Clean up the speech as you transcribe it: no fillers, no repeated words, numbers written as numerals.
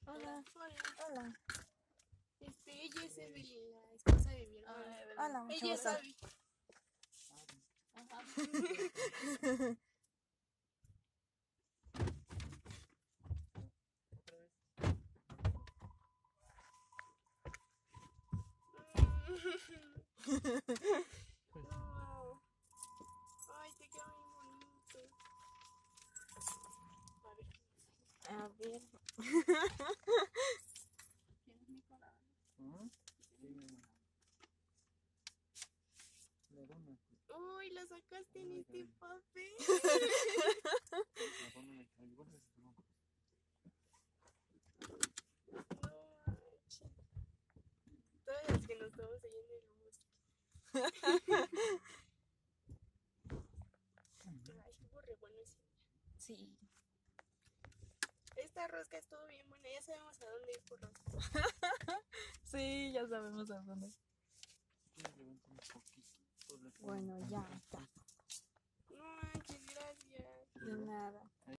Hola. Hola. Ella es la esposa de mi hermano. Hola, mucho Ella gusto. sabe. Ajá. No. Ay, te queda muy bonito. A ver. A ver. ¿Tienes mi colada? Uy, la sacaste en este papel. No manches. Todas las que nos estamos ahí en el bosque. Ay, estuvo re bueno ese día. Sí. Esta rosca estuvo bien buena. Ya sabemos a dónde ir por rosca. Sí, ya sabemos a dónde. Bueno, ya está. No manches, gracias. De nada.